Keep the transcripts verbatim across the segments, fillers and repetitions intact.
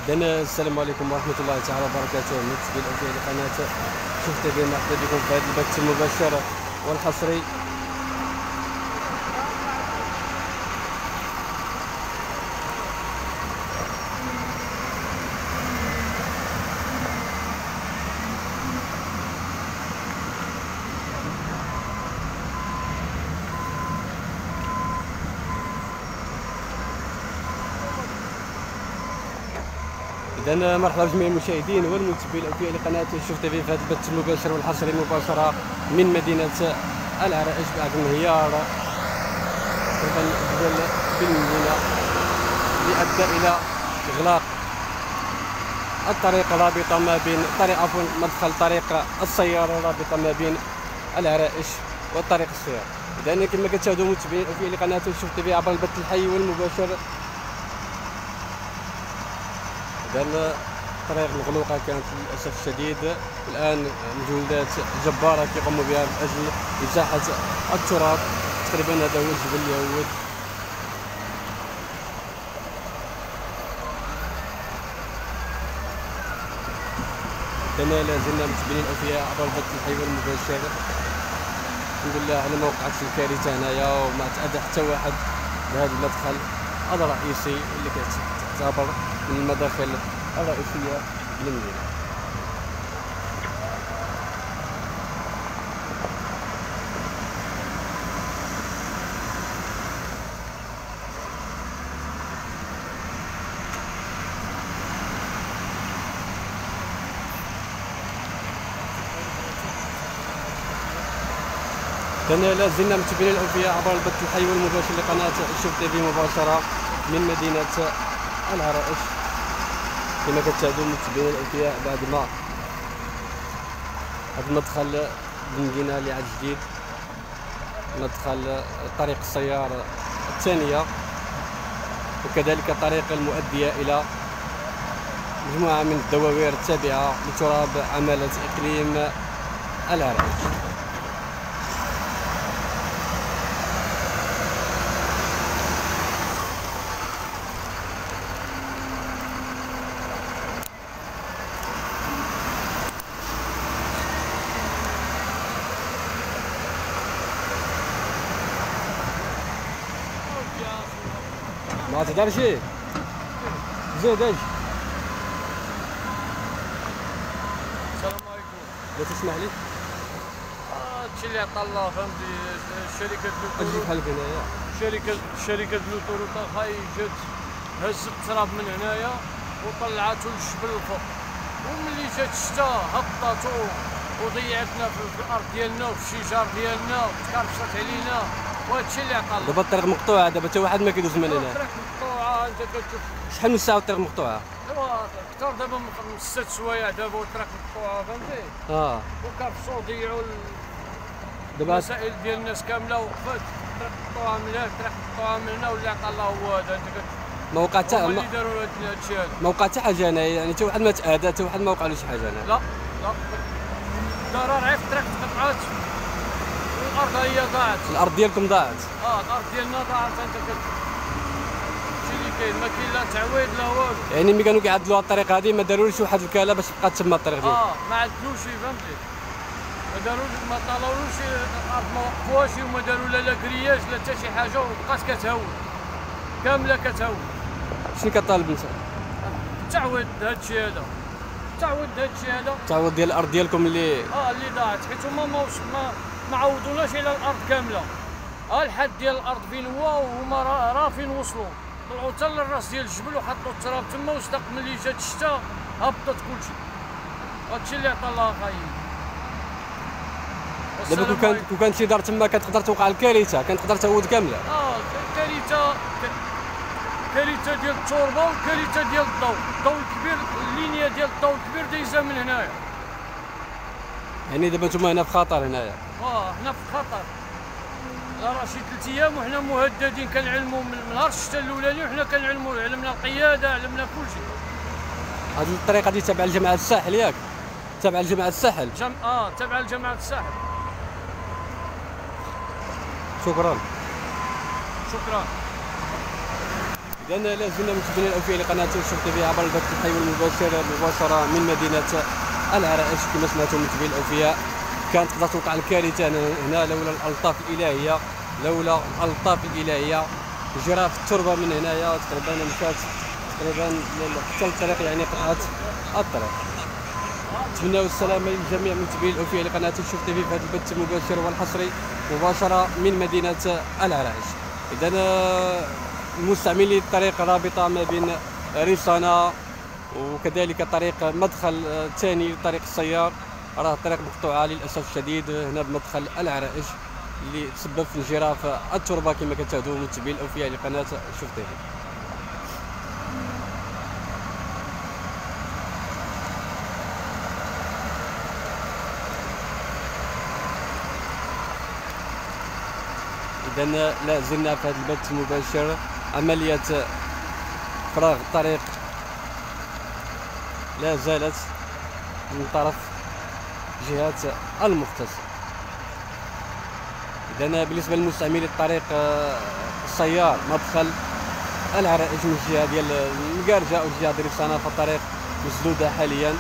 إذن السلام عليكم ورحمة الله تعالى وبركاته. متابعين الأوفياء لقناة شوف تيفي، مرحبا بكم في هذا البث المباشر والحصري. إذن مرحبا بجميع المشاهدين والمتابعين الأوفياء لقناة شوف تيفي في هذا البث المباشر والحصري مباشرة من مدينة العرائش بعد انهيار تقريبا بالمدينة اللي أدى إلى إغلاق الطريق الرابطة ما بين طريق عفوا مدخل طريق السيارة الرابطة ما بين العرائش والطريق السيارة. إذن كما كتشاهدوا متابعين الأوفياء لقناة شوف تيفي عبر البث الحي والمباشر، إذن الطريق مغلوقة كانت للأسف الشديد. الآن مجهودات جبارة كيقوموا بها من أجل إزاحة التراب. تقريبا هذا هو الجبل اليهود. إذن لا زلنا متابعين الأوفياء عبر البث الحي والمباشر. الحمد لله على ما وقعت الكارثة هنايا وما تأذى حتى واحد بهذا المدخل الرئيسي اللي كتعتبر من المداخل الرئيسية للمدينة. إذن لا زلنا متابعين الأوفياء عبر البث الحي والمباشر لقناة شوف تيفي مباشرة من مدينة العرائش. كما كتشاهدوا متابعين الأوفياء بعد ما هذا المدخل المدينة اللي عاد جديد، مدخل طريق السيارة الثانية وكذلك الطريق المؤدية إلى مجموعة من الدواوير التابعة لتراب عمالة إقليم العرائش. ما تقدر شيء زيد ايش؟ السلام عليكم. لا تسمح لي؟ هادشي اللي عطا الله فهمتي. شركة اجي لوطورو بحال هنايا شركة شركة لوطورو هاي جات هزت التراب من هنايا وطلعاتو للجبل الفوق، وملي جات الشتا هبطاتو وضيعتنا في الارض ديالنا وفي الشجار ديالنا وتكرفصت علينا، وهادشي اللي عطا الله. دابا الطريق مقطوعة، دابا حتى واحد ما كيدوز من هنا. الطريق مقطوعة، انت كتشوف شحال من ساعة والطريق مقطوعة؟ ايوا اكثر دابا من ست سوايع دابا والطريق مقطوعة فهمتي، اه وكرفصو ضيعوا دابا المسائل ديال الناس كامله وقفات. الطريق مقطوعة من هنا، الطريق مقطوعة من هنا، واللي عطا الله هو هذا. انت ما وقع حتى هما ما, اللي داروا هاد الشيء هذا. ما وقع حتى حاجة هنايا، يعني حتى واحد ما تأذى، حتى واحد ما وقع له شي حاجة هنا. لا لا ضرر غير في الطريق تقطعات والارض هي ضاعت. الأرض ديالكم ضاعت؟ اه الارض ديالنا ضاعت. انت كت هادشي اللي كاين، ما كاين لا تعويض لا والو. يعني ملي كانوا كيعدلوا الطريق هذه ما داروش واحد الكاله باش تبقى تما الطريق ديالهم؟ اه ما عدلوش فهمتي، ما داروش ما طالوش الارض، ما وقفوهاش وما داروا لا لا كرياج لا حتى شي حاجه، وبقات كتهون كامله كتهون. شنو كطالب انت؟ تعويض هادشي هذا، تعويض هادشي هذا، التعويض ديال الارض ديالكم اللي اه اللي ضاعت، حيت هما ما ما ما عوضوناش على الارض كامله. ها الحد ديال الارض فين هو، وهما راه راه فين وصلوا، طلعوا حتى للراس ديال الجبل وحطوا التراب تما، وصدق ملي جات الشتا هبطت كلشي. هادشي اللي عطا الله خاين. دابا كون كان كون كانت شي دار تما كتقدر توقع الكارثه، كانت تقدر تعود كامله. اه كارثه، كارثه ديال التربه وكارثه ديال الضوء، الضوء الكبير، اللينيا ديال الضوء الكبير دايزه من هنايا. يعني دابا نتوما هنا في خطر هنايا؟ اه هنا في خطر. راه شي ثلاث ايام وحنا مهددين، كنعلموا من نهار الشتا الاولاني وحنا كنعلموا، علمنا القياده، علمنا كلشي. هذه الطريقه هذه تابعه لجامعه الساحل ياك؟ تابعه لجامعه الساحل؟ جم... اه تابعه لجامعه الساحل. شكرا. شكرا. إذا لا زلنا متابعين الأوفياء لقناة شوف تيفي عبر البث الحي والمباشر مباشرة من مدينة العرائش. كما سمعتم متابعين الأوفياء، كانت تقدر توقع الكارثة هنا لولا الألطاف الإلهية، لولا الألطاف الإلهية. جرى في التربة من هنايا تقريبا مشات تقريبا حتى الطريق، يعني قطعت الطريق. نتمناو السلامة للجميع متابعين الأوفياء لقناة شوف تيفي في هذا البث المباشر والحصري مباشرة من مدينة العرائش. إذا مستعملي الطريق رابطة ما بين ريصانة وكذلك طريق مدخل ثاني لطريق السيار، راه الطريق مقطوعة للأسف الشديد هنا بمدخل العرائش، اللي تسبب في انجراف التربة كما كتشاهدوا متابعين الأوفياء لقناة شوف تيفي. إذا لا زلنا في هذا البث المباشر، عملية فراغ الطريق لا زالت من طرف جهات المختصة. إذا بالنسبة للمستعملي الطريق السيار مدخل العرائش من الجهة ديال المقارجة أو الجهة ديال ريصانة، فالطريق مسدودة حاليا.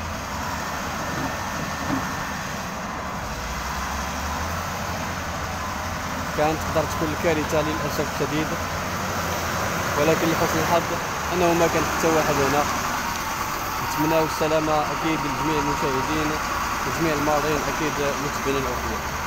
كانت تقدر تكون الكارثة للأسف الشديد، ولكن لحسن الحظ أنه ما كان حتى واحد هنا. نتمناو السلامة أكيد لجميع المشاهدين وجميع المارين أكيد متابعين الأوفياء.